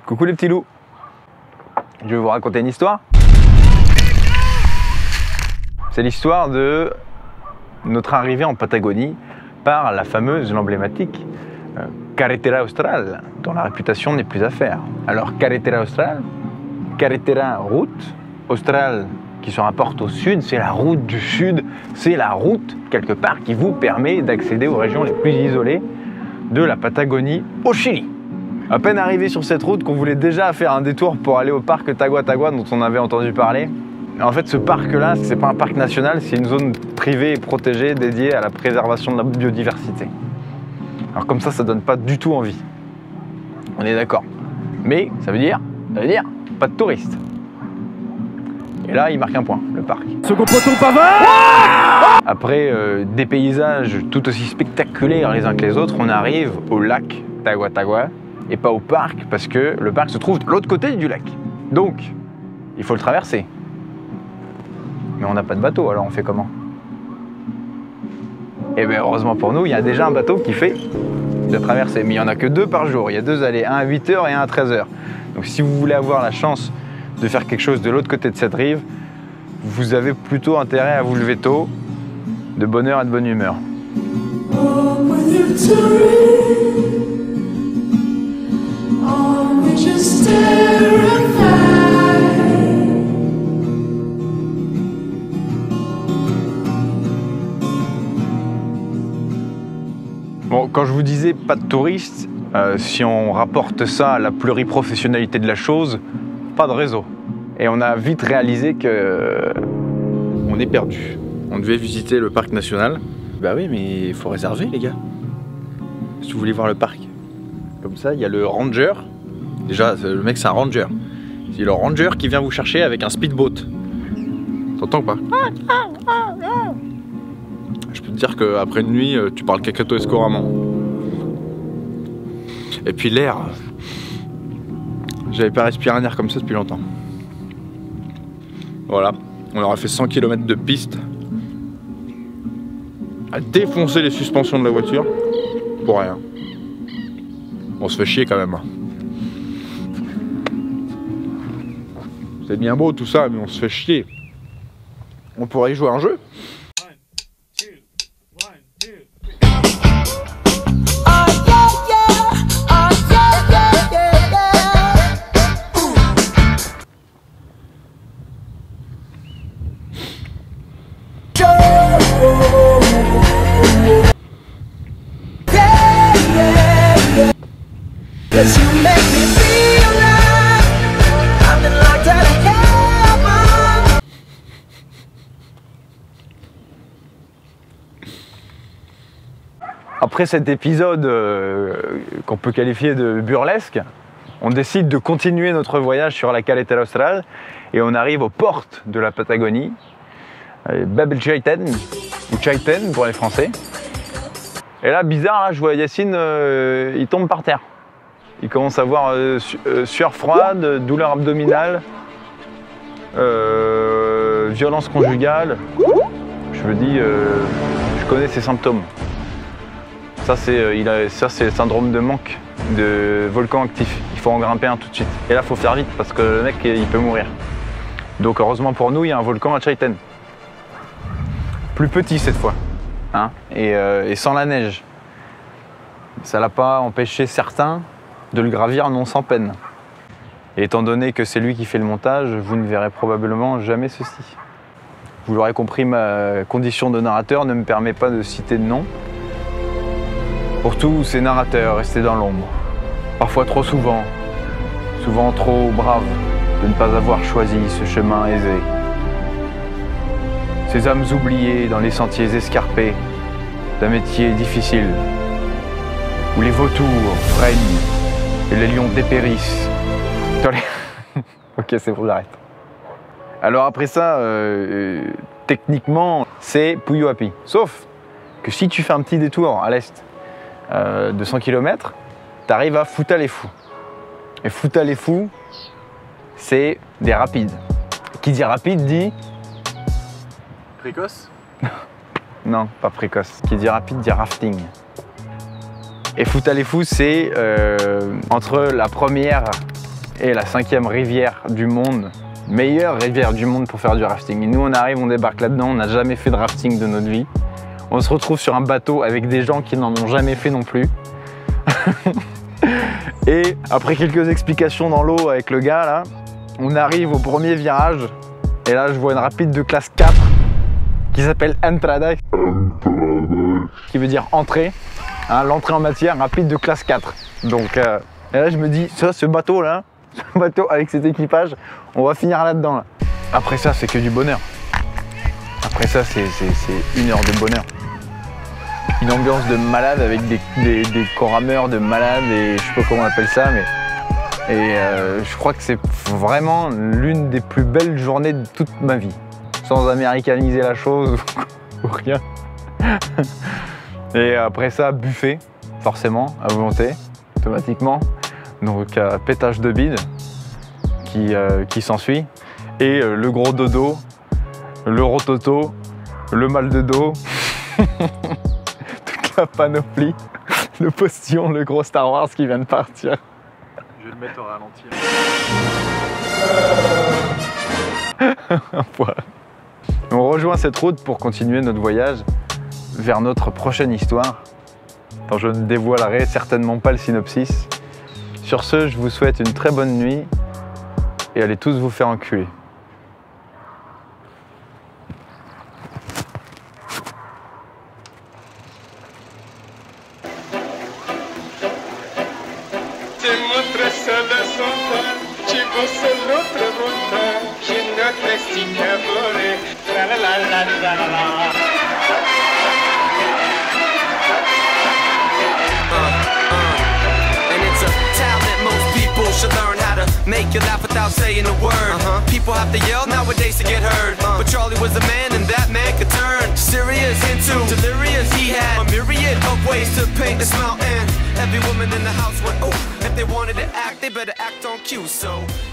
Coucou les petits loups. Je vais vous raconter une histoire. C'est l'histoire de notre arrivée en Patagonie par la fameuse, l'emblématique Carretera Austral, dont la réputation n'est plus à faire. Alors Carretera Austral, Carretera route, Austral qui se rapporte au sud, c'est la route du sud, c'est la route quelque part qui vous permet d'accéder aux régions les plus isolées de la Patagonie au Chili. À peine arrivé sur cette route qu'on voulait déjà faire un détour pour aller au parc Tagua Tagua dont on avait entendu parler. En fait, ce parc-là, c'est pas un parc national, c'est une zone privée et protégée dédiée à la préservation de la biodiversité. Alors comme ça donne pas du tout envie. On est d'accord. Mais ça veut dire pas de touristes. Et là, il marque un point, le parc. Second poteau Pavard. Après des paysages tout aussi spectaculaires les uns que les autres, on arrive au lac Tagua Tagua et pas au parc parce que le parc se trouve de l'autre côté du lac. Donc, il faut le traverser. Mais on n'a pas de bateau, alors on fait comment? Et bien heureusement pour nous, il y a déjà un bateau qui fait la traversée. Mais il n'y en a que 2 par jour. Il y a 2 allées, un à 8 h et un à 13 h. Donc si vous voulez avoir la chance de faire quelque chose de l'autre côté de cette rive, vous avez plutôt intérêt à vous lever tôt, de bonne heure et de bonne humeur. Bon, quand je vous disais pas de touristes, si on rapporte ça à la pluriprofessionnalité de la chose, pas de réseau. Et on a vite réalisé que on est perdu. On devait visiter le parc national. Bah oui, mais il faut réserver les gars. Si vous voulez voir le parc. Comme ça, il y a le ranger. Déjà, le mec c'est un ranger. C'est le ranger qui vient vous chercher avec un speedboat. T'entends pas? Je peux te dire qu'après une nuit, tu parles cacato couramment. Et puis l'air, j'avais pas respiré un air comme ça depuis longtemps. Voilà, on aura fait 100 km de piste à défoncer les suspensions de la voiture pour rien. On se fait chier quand même. C'est bien beau tout ça, mais on se fait chier. On pourrait y jouer à un jeu. Après cet épisode qu'on peut qualifier de burlesque, on décide de continuer notre voyage sur la Carretera Austral et on arrive aux portes de la Patagonie, Bab Chaiten, ou Chaiten pour les Français. Et là, bizarre, là, je vois Yacine, il tombe par terre. Il commence à avoir sueur froide, douleur abdominale, violence conjugale. Je me dis, je connais ces symptômes. Ça, c'est le syndrome de manque de volcan actif. Il faut en grimper un tout de suite. Et là, il faut faire vite parce que le mec, il peut mourir. Donc, heureusement pour nous, il y a un volcan à Chaiten. Plus petit cette fois. Hein, et sans la neige. Ça l'a pas empêché certains de le gravir non sans peine. Et étant donné que c'est lui qui fait le montage, vous ne verrez probablement jamais ceci. Vous l'aurez compris, ma condition de narrateur ne me permet pas de citer de nom. Pour tous ces narrateurs restés dans l'ombre, parfois trop souvent trop braves de ne pas avoir choisi ce chemin aisé. Ces âmes oubliées dans les sentiers escarpés d'un métier difficile, où les vautours règnent et les lions dépérissent. Ok, c'est bon, j'arrête. Alors après ça, techniquement, c'est Puyuapi. Sauf que si tu fais un petit détour à l'est de 100 km, tu arrives à Futaleufú. Et Futaleufú, c'est des rapides. Qui dit rapide dit... Précoce? Non, pas précoce. Qui dit rapide dit rafting. Et Futaleufú, c'est entre la première est la 5e rivière du monde, meilleure rivière du monde pour faire du rafting. Et nous on arrive, on débarque là-dedans, on n'a jamais fait de rafting de notre vie. On se retrouve sur un bateau avec des gens qui n'en ont jamais fait non plus. Et après quelques explications dans l'eau avec le gars là, on arrive au premier virage et là je vois une rapide de classe 4 qui s'appelle Entrada, qui veut dire entrée, hein, l'entrée en matière, rapide de classe 4. Donc et là je me dis, ce bateau là, ce bateau avec cet équipage, on va finir là-dedans là. Après ça c'est que du bonheur. Après ça c'est 1 heure de bonheur. Une ambiance de malade avec des corameurs de malade et je sais pas comment on appelle ça, mais je crois que c'est vraiment l'une des plus belles journées de toute ma vie, sans américaniser la chose ou rien. Et après ça, buffet, forcément, à volonté, automatiquement. Donc pétage de bide qui s'ensuit et le gros dodo, le rototo, le mal de dos. La panoplie, le postillon, le gros Star Wars qui vient de partir. Je vais le mettre au ralenti. Voilà. On rejoint cette route pour continuer notre voyage vers notre prochaine histoire, dont je ne dévoilerai certainement pas le synopsis. Sur ce, je vous souhaite une très bonne nuit et allez tous vous faire enculer. And it's a talent most people should learn how to make you laugh without saying a word. People have to yell nowadays to get heard, but Charlie was a man and that man could turn serious into delirious. He had a myriad of ways to paint this mountain. Every woman in the house went, oh, if they wanted to act, they better act on cue. So